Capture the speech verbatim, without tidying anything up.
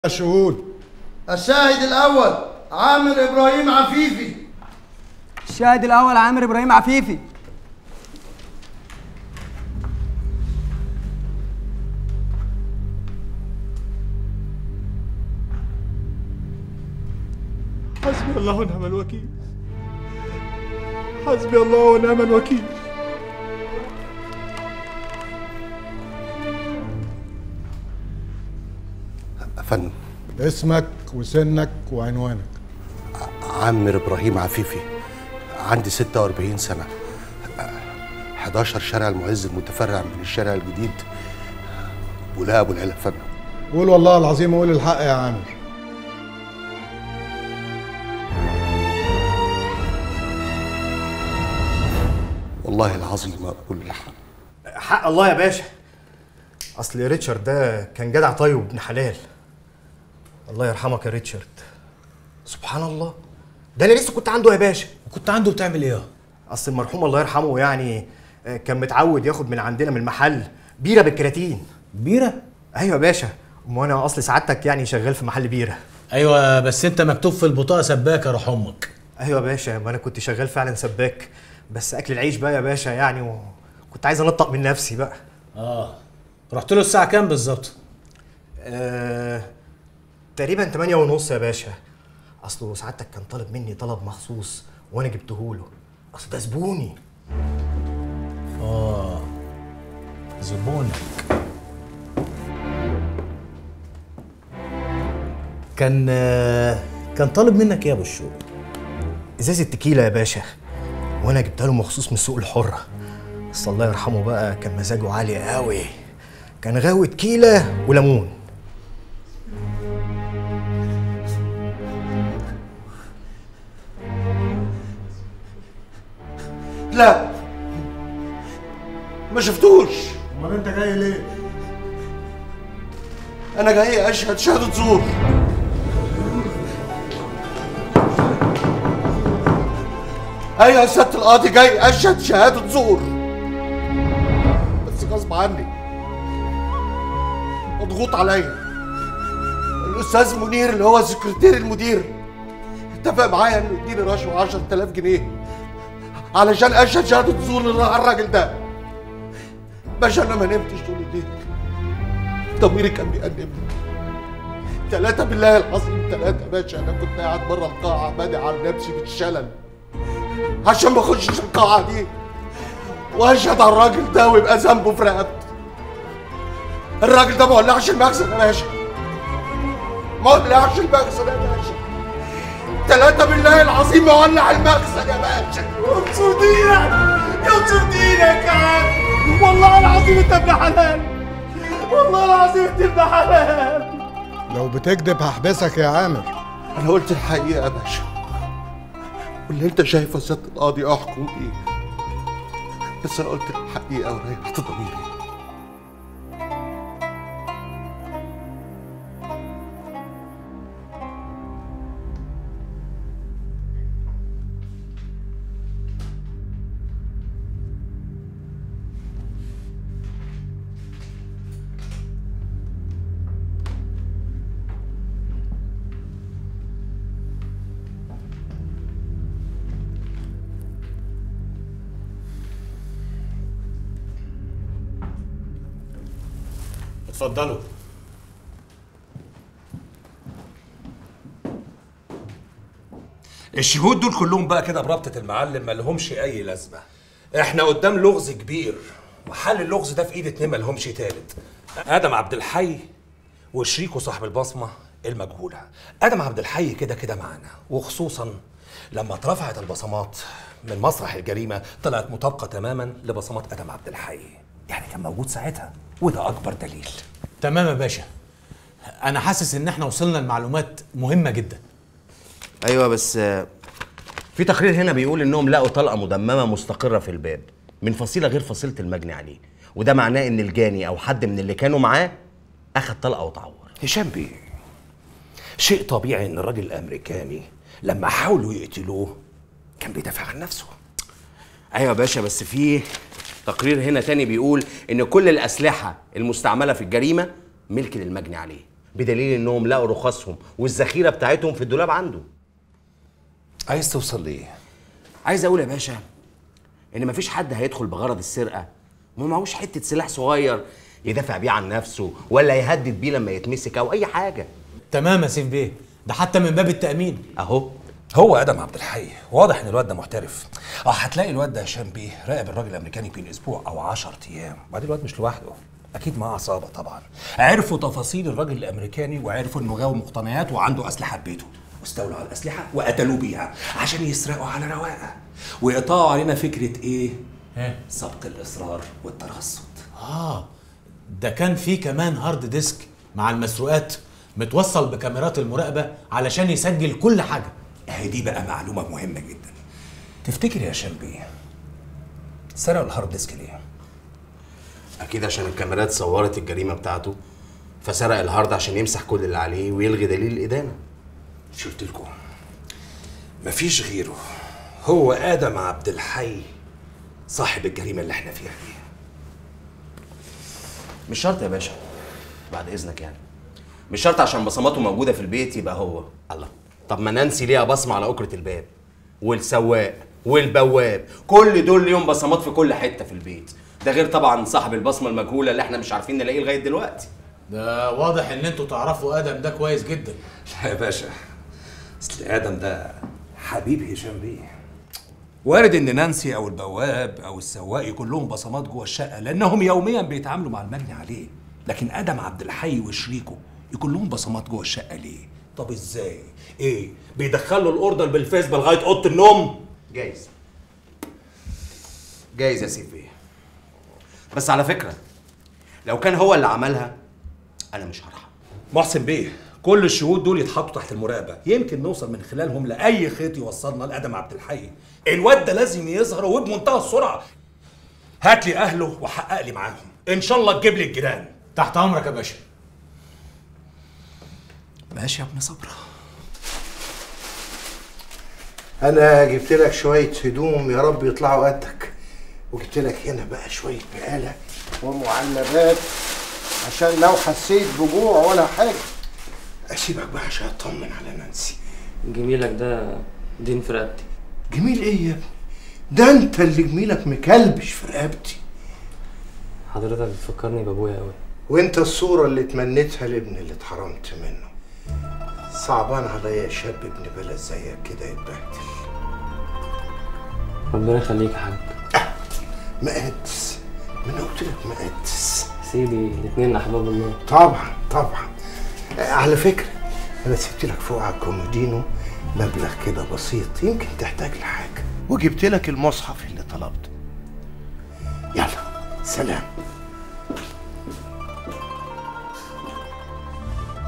الشهود. الشاهد الأول عامر إبراهيم عفيفي. الشاهد الأول عامر إبراهيم عفيفي. حسبي الله ونعم الوكيل. حسبي الله ونعم الوكيل. أفندم، اسمك وسنك وعنوانك؟ عامر إبراهيم عفيفي، عندي ستة وأربعين سنة، حداشر شارع المعز المتفرع من الشارع الجديد، ولا أبو العلا. فندم قول والله العظيم، قول الحق يا عامر. والله العظيم أقول الحق. حق الله يا باشا. اصل ريتشارد ده كان جدع طيب وابن حلال. الله يرحمك يا ريتشارد. سبحان الله، ده انا لسه كنت عنده يا باشا. وكنت عنده بتعمل ايه؟ اصل المرحوم الله يرحمه يعني كان متعود ياخد من عندنا من المحل بيره بالكراتين. بيره؟ ايوه يا باشا، وانا اصل سعادتك يعني شغال في محل بيره. ايوه بس انت مكتوب في البطاقه سباك يا روح امك. ايوه يا باشا، ما انا كنت شغال فعلا سباك، بس اكل العيش بقى يا باشا يعني، وكنت عايز انطق من نفسي بقى. اه رحت له الساعه كام بالظبط؟ آه تقريبا تمانية ونص يا باشا. اصله سعادتك كان طالب مني طلب مخصوص وانا جبته له، اصل ده زبوني. اه زبونك. كان كان طالب منك ايه يا ابو الشوق؟ ازازه تكيله يا باشا، وانا جبتها له مخصوص من السوق الحره. بس الله يرحمه بقى كان مزاجه عالي قوي، كان غاوي تكيله وليمون. لا ما شفتوش. امال انت جاي ليه؟ أنا جاي أشهد شهادة زور. أيوة يا سيادة القاضي، جاي أشهد شهادة زور، بس غصب عني، مضغوط عليا. الأستاذ منير اللي هو سكرتير المدير اتفق معايا إنه يديني رشوة عشرة آلاف جنيه علشان أشهد شهادة زور على الراجل ده. باشا أنا ما نمتش طول الليل، ضميري كان بيأنبني. تلاتة بالله العظيم، تلاتة باشا. أنا كنت قاعد بره القاعة بادئ على نفسي بالشلل عشان ما اخشش القاعة دي واشهد على الراجل ده ويبقى ذنبه في رقبتي. الراجل ده ما ولعش المخزن يا باشا، ما ولعش المخزن يا باشا. تلاتة بالله العظيم ما ولع المخزن يا باشا. ينصر دينك، ينصر دينك يا عم. والله العظيم انت ابن حلال، والله العظيم انت ابن حلال. لو بتكذب هحبسك يا عامر. انا قلت الحقيقة يا باشا، واللي انت شايفه يا سيادة القاضي احكم بيه، بس انا قلت الحقيقة وريحت ضميري. اتفضلوا. الشهود دول كلهم بقى كده بربطة المعلم ما لهمش أي لازمة. احنا قدام لغز كبير، وحل اللغز ده في ايد اتنين ما لهمش تالت. آدم عبد الحي وشريكه صاحب البصمة المجهولة. آدم عبد الحي كده كده معانا، وخصوصا لما اترفعت البصمات من مسرح الجريمة طلعت مطابقة تماما لبصمات آدم عبد الحي، يعني كان موجود ساعتها، وده أكبر دليل. تمام يا باشا، انا حاسس ان احنا وصلنا لمعلومات مهمه جدا. ايوه بس في تقرير هنا بيقول انهم لقوا طلقه مدممه مستقره في الباب من فصيله غير فصيله المجني عليه، وده معناه ان الجاني او حد من اللي كانوا معاه اخذ طلقه وتعور. هشام بيه، شيء طبيعي ان الراجل الامريكاني لما حاولوا يقتلوه كان بيدافع عن نفسه. ايوه يا باشا، بس في تقرير هنا تاني بيقول ان كل الاسلحه المستعمله في الجريمه ملك للمجني عليه، بدليل انهم لقوا رخصهم والذخيره بتاعتهم في الدولاب عنده. عايز توصل ليه؟ عايز اقول يا باشا ان مفيش حد هيدخل بغرض السرقه وما معهوش حته سلاح صغير يدافع بيه عن نفسه ولا يهدد بيه لما يتمسك او اي حاجه. تمام يا سيف بيه، ده حتى من باب التامين اهو. هو ادم عبد الحي واضح ان الواد ده محترف. اه هتلاقي الواد ده هشام بيه راقب الراجل الامريكاني بين اسبوع او عشرة ايام، وبعدين الواد مش لوحده، اكيد معاه عصابه طبعا. عرفوا تفاصيل الراجل الامريكاني وعرفوا انه غاوي مقتنيات وعنده اسلحه في بيته، واستولوا على الاسلحه وقتلوه بيها عشان يسرقوا على رواقه ويقطعوا علينا فكره ايه؟ ها؟ سبق الاصرار والترصد. اه ده كان في كمان هارد ديسك مع المسروقات متوصل بكاميرات المراقبه علشان يسجل كل حاجه. اهي دي بقى معلومه مهمه جدا. تفتكر يا هشام بيه سرقوا الهارد ديسك ليه؟ اكيد عشان الكاميرات صورت الجريمه بتاعته، فسرق الهارد عشان يمسح كل اللي عليه ويلغي دليل الادانه. شفت لكم مفيش غيره، هو ادم عبد الحي صاحب الجريمه اللي احنا فيها دي. مش شرط يا باشا، بعد اذنك يعني، مش شرط عشان بصماته موجوده في البيت يبقى هو. الله، طب ما نانسي ليها بصمه على أكرة الباب والسواق والبواب، كل دول ليهم بصمات في كل حته في البيت، ده غير طبعا صاحب البصمه المجهوله اللي احنا مش عارفين نلاقيه لغايه دلوقتي. ده واضح ان انتوا تعرفوا ادم ده كويس جدا. لا يا باشا، اصل ادم ده حبيب هشام بيه. وارد ان نانسي او البواب او السواق يكون لهم بصمات جوه الشقه لانهم يوميا بيتعاملوا مع المجني عليه، لكن ادم عبد الحي وشريكه يكون لهم بصمات جوه الشقه ليه؟ طب ازاي؟ ايه؟ بيدخلوا الاوردر بالفيسبا لغايه اوضه النوم؟ جايز جايز يا سيف بيه، بس على فكره لو كان هو اللي عملها انا مش هرحم. محسن بيه، كل الشهود دول يتحطوا تحت المراقبه، يمكن نوصل من خلالهم لاي خيط يوصلنا لادم عبد الحي. الواد ده لازم يظهر وبمنتهى السرعه. هات لي اهله وحقق لي معاهم، ان شاء الله تجيب لي الجيران. تحت امرك يا باشا. ماشي يا ابن صبرا. انا جبت لك شويه هدوم يا رب يطلعوا قدك، وجبت لك هنا بقى شويه بقاله ومعلبات عشان لو حسيت بجوع ولا حاجه. اسيبك بقى عشان اطمن على نانسي. جميلك ده دين في رقبتي. جميل ايه يا ابني؟ ده انت اللي جميلك مكلبش في رقبتي. حضرتك بتفكرني بابويا قوي. وانت الصوره اللي تمنيتها لابن اللي اتحرمت منه. صعبان عليا شاب ابن بلد زيك كده يتبهدل. ربنا يخليك يا حاج. أه مقدس، ما انا قلت لك مقدس. سيدي الاتنين احباب الله. طبعا طبعا. آه على فكره انا سبت لك فوق على الكومودينو مبلغ كده بسيط يمكن تحتاج لحاجه، وجبت لك المصحف اللي طلبته. يلا سلام.